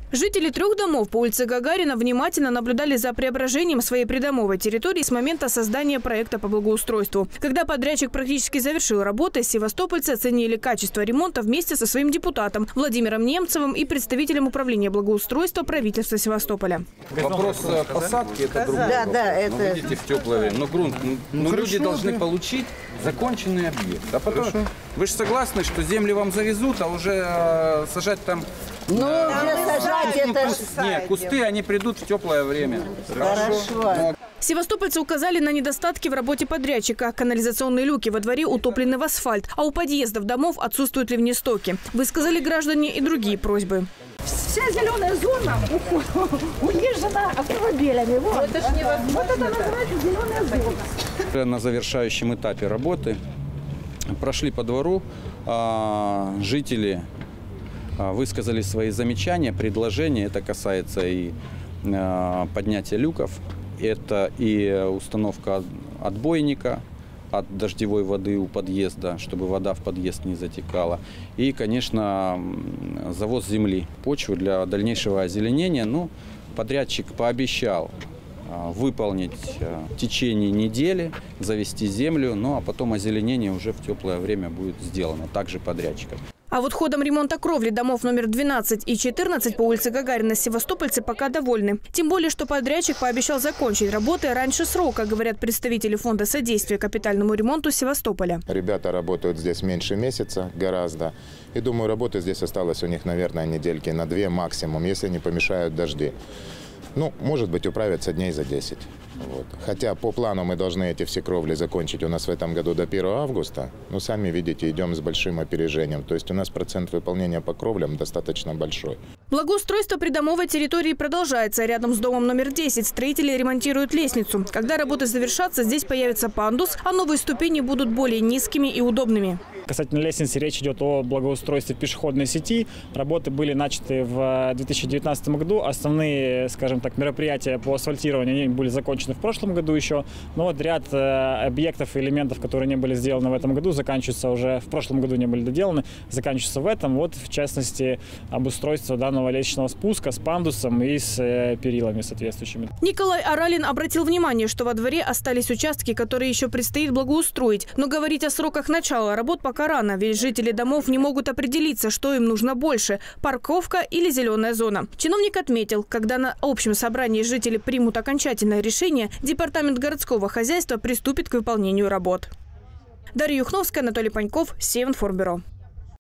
Жители 3 домов по улице Гагарина внимательно наблюдали за преображением своей придомовой территории с момента создания проекта по благоустройству. Когда подрядчик практически завершил работы, севастопольцы оценили качество ремонта вместе со своим депутатом Владимиром Немцевым и представителем управления благоустройства правительства Севастополя. Вопрос посадки – это другой вопрос. Это... Видите, в теплое время. Но грунт, люди должны получить законченный объект. А потом, вы же согласны, что земли вам завезут, а уже сажать там... Нет, кусты, они придут в теплое время. Хорошо. Севастопольцы указали на недостатки в работе подрядчика. Канализационные люки во дворе утоплены в асфальт, а у подъездов домов отсутствуют ливнестоки. Высказали граждане и другие просьбы. Вся зеленая зона уезжена автомобилями. Вот это называется зеленая зона. На завершающем этапе работы прошли по двору, жители высказали свои замечания, предложения. Это касается и поднятия люков, это и установка отбойника от дождевой воды у подъезда, чтобы вода в подъезд не затекала. И, конечно, завоз земли, почвы для дальнейшего озеленения. Ну, подрядчик пообещал выполнить в течение недели, завести землю, ну а потом озеленение уже в теплое время будет сделано, также подрядчиком. А вот ходом ремонта кровли домов номер 12 и 14 по улице Гагарина севастопольцы пока довольны. Тем более, что подрядчик пообещал закончить работы раньше срока, говорят представители фонда содействия капитальному ремонту Севастополя. Ребята работают здесь меньше месяца, гораздо. И думаю, работы здесь осталось у них, наверное, недельки на 2 максимум, если не помешают дожди. Ну, может быть, управятся дней за 10. Вот. Хотя по плану мы должны эти все кровли закончить у нас в этом году до 1 августа. Но сами видите, идем с большим опережением. То есть у нас процент выполнения по кровлям достаточно большой. Благоустройство придомовой территории продолжается. Рядом с домом номер 10 строители ремонтируют лестницу. Когда работы завершатся, здесь появится пандус, а новые ступени будут более низкими и удобными. Касательно лестницы речь идет о благоустройстве пешеходной сети. Работы были начаты в 2019 году. Основные, скажем так, мероприятия по асфальтированию они были закончены в прошлом году еще. Но вот ряд объектов и элементов, которые не были сделаны в этом году, заканчиваются уже в прошлом году, не были доделаны, заканчиваются в этом. Вот, в частности, обустройство данного лестничного спуска с пандусом и с перилами соответствующими. Николай Аралин обратил внимание, что во дворе остались участки, которые еще предстоит благоустроить. Но говорить о сроках начала работ пока рано, ведь жители домов не могут определиться, что им нужно больше – парковка или зеленая зона. Чиновник отметил, когда на общем собрании жители примут окончательное решение, департамент городского хозяйства приступит к выполнению работ. Дарья Юхновская, Анатолий Паньков, Севинформбюро.